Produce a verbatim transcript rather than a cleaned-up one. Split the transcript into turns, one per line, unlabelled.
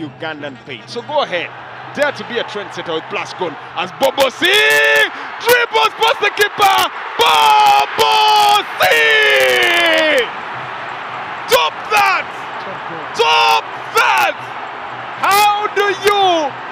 Ugandan page. So go ahead. Dare to be a trendsetter with blast gun as Bobos dribbles past the keeper. Bobos! Top that! Top that! How do you